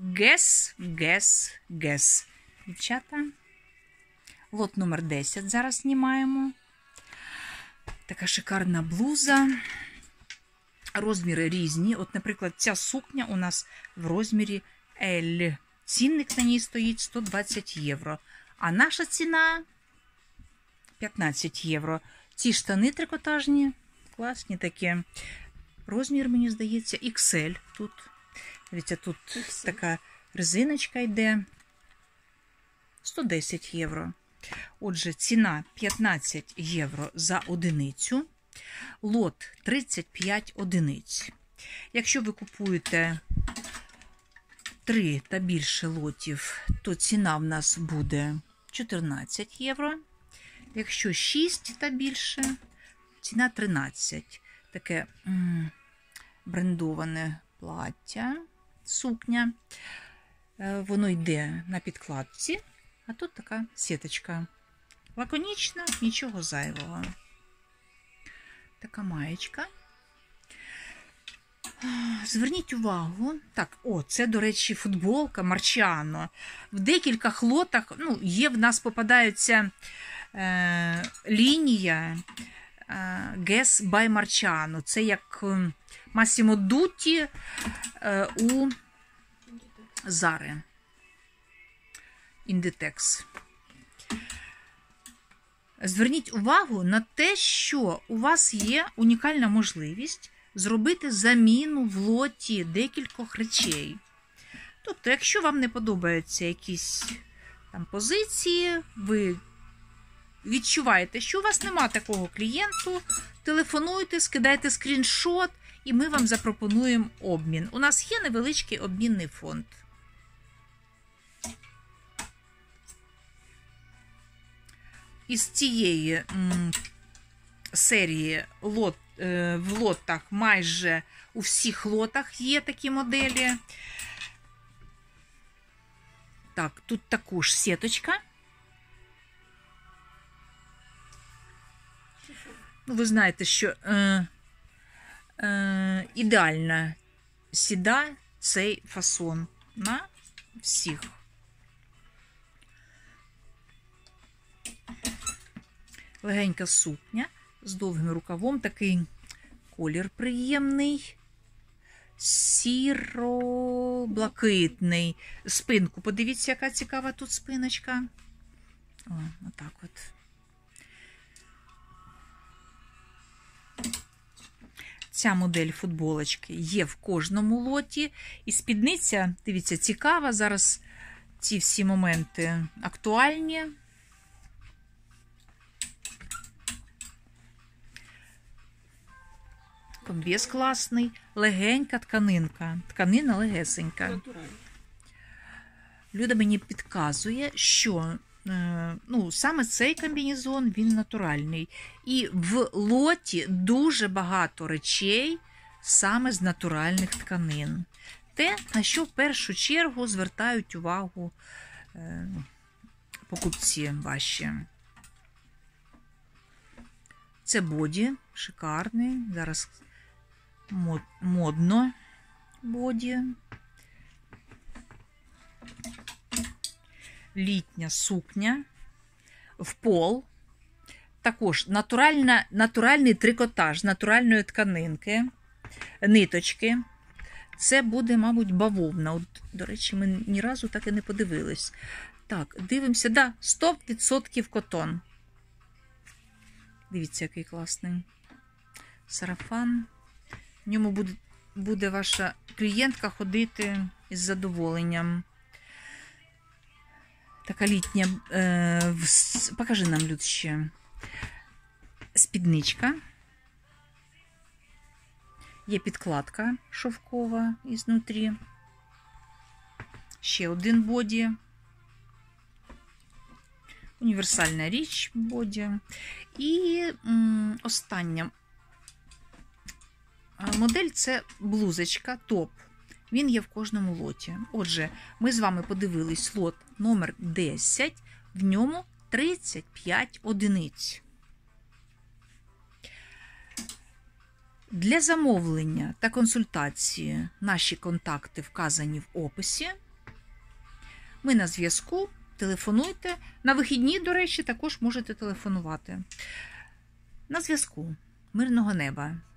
Guess. Дівчата. Лот номер 10 зараз знімаємо. Така шикарна блуза. Розміри різні. От, наприклад, ця сукня у нас в розмірі L. Цінник на ній стоїть 120 євро. А наша ціна 15 євро. Ці штани трикотажні, класні такі. Розмір, мені здається, XL тут. Дивіться, тут така резиночка йде. 110 євро. Отже, ціна 15 євро за одиницю. Лот 35 одиниць. Якщо ви купуєте 3 та більше лотів, то ціна в нас буде 14 євро. Якщо 6 та більше, ціна 13. Таке брендоване плаття, сукня. Воно йде на підкладці, а тут така сіточка. Лаконічна, нічого зайвого. Така маєчка. Зверніть увагу. Так, це, до речі, футболка Марчіано. В декількох лотах, є в нас попадаються лінія Guess by Marciano. Це як Massimo Dutti у Zara. Inditex. Зверніть увагу на те, що у вас є унікальна можливість зробити заміну в лоті декількох речей. Тобто, якщо вам не подобаються якісь там позиції, ви відчуваєте, що у вас нема такого клієнту, телефонуйте, скидайте скріншот, і ми вам запропонуємо обмін. У нас є невеличкий обмінний фонд. Із цієї серії в лотах, майже у всіх лотах є такі моделі. Так, тут також сіточка. Ви знаєте, що ідеально сідає цей фасон на всіх. Легенька сукня з довгим рукавом, такий колір приємний, сіро-блакитний. Спинку, подивіться, яка цікава тут спиночка. Отак от. Ця модель футболочки є в кожному лоті. І спідниця, дивіться, цікава. Зараз ці всі моменти актуальні. Комбез класний, легенька тканинка. Тканина легесенька. Люда мені підказує, що саме цей комбінезон, він натуральний. І в лоті дуже багато речей саме з натуральних тканин. Те, на що в першу чергу звертають увагу покупці ваші. Це боді, шикарний. Зараз модно боді. Літня сукня в пол. Також натуральний трикотаж, натуральної тканинки, ниточки. Це буде, мабуть, бавовна. От, до речі, ми ні разу так і не подивились. Так, дивимося. Да, 100% котон. Дивіться, який класний сарафан. В ньому буде ваша клієнтка ходити із задоволенням. Така літня, покажи нам, Люд, ще. Спідничка. Є підкладка шовкова ізнутрі. Ще один боді. Універсальна річ боді. І остання модель – це блузочка, топ. Він є в кожному лоті. Отже, ми з вами подивились лот номер 10, в ньому 35 одиниць. Для замовлення та консультації наші контакти вказані в описі. Ми на зв'язку, телефонуйте. На вихідні, до речі, також можете телефонувати. На зв'язку. Мирного неба!